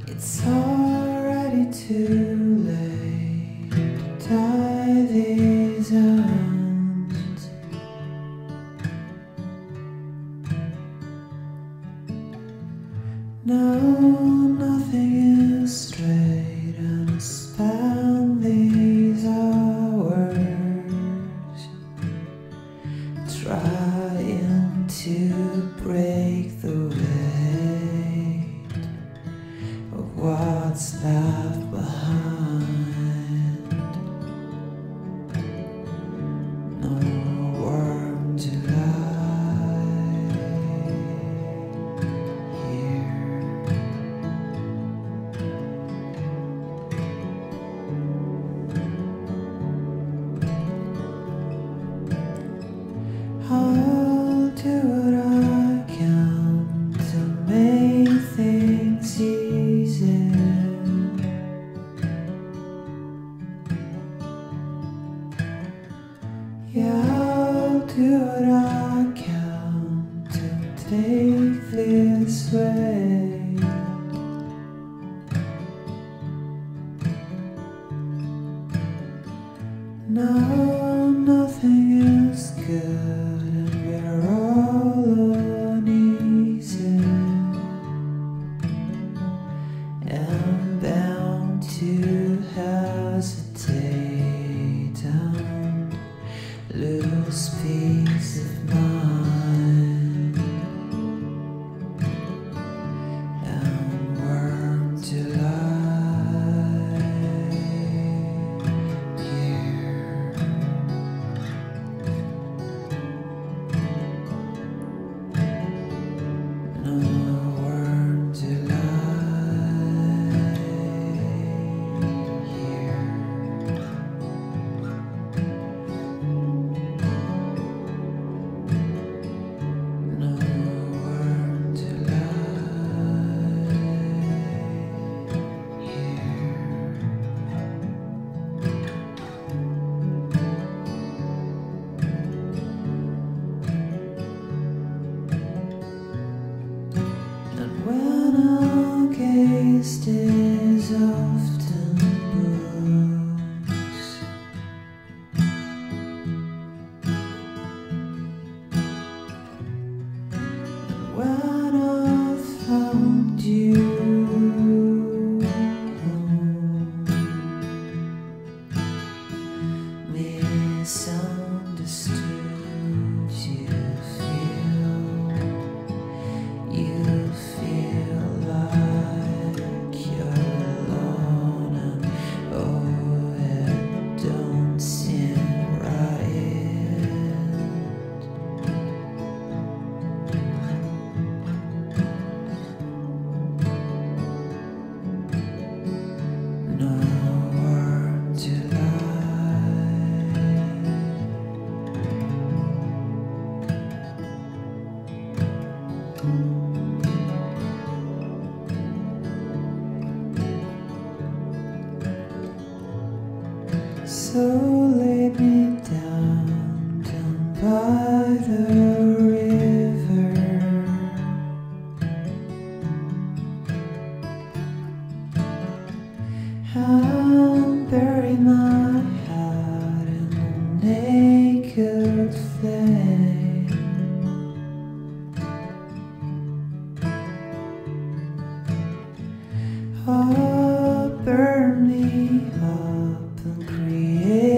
It's already too late to tie these ends. No, nothing is straight, and I spend these hours trying to break the weight of what's left behind. No worm to lie here. I'll do what I can to make things easy. Yeah, I'll do what I can to take this way. No, nothing is good, and we're all uneasy and bound to hesitate and lose peace of mind and learn to lie here. No, learn to lie here. No, learn to lie here. And when our gaze is often bruised, and when I've found you misunderstood, you feel like you're alone, and oh, it don't seem right. No word to lie So lay me down by the river, and bury my head in a naked flame. Oh, burn me up and create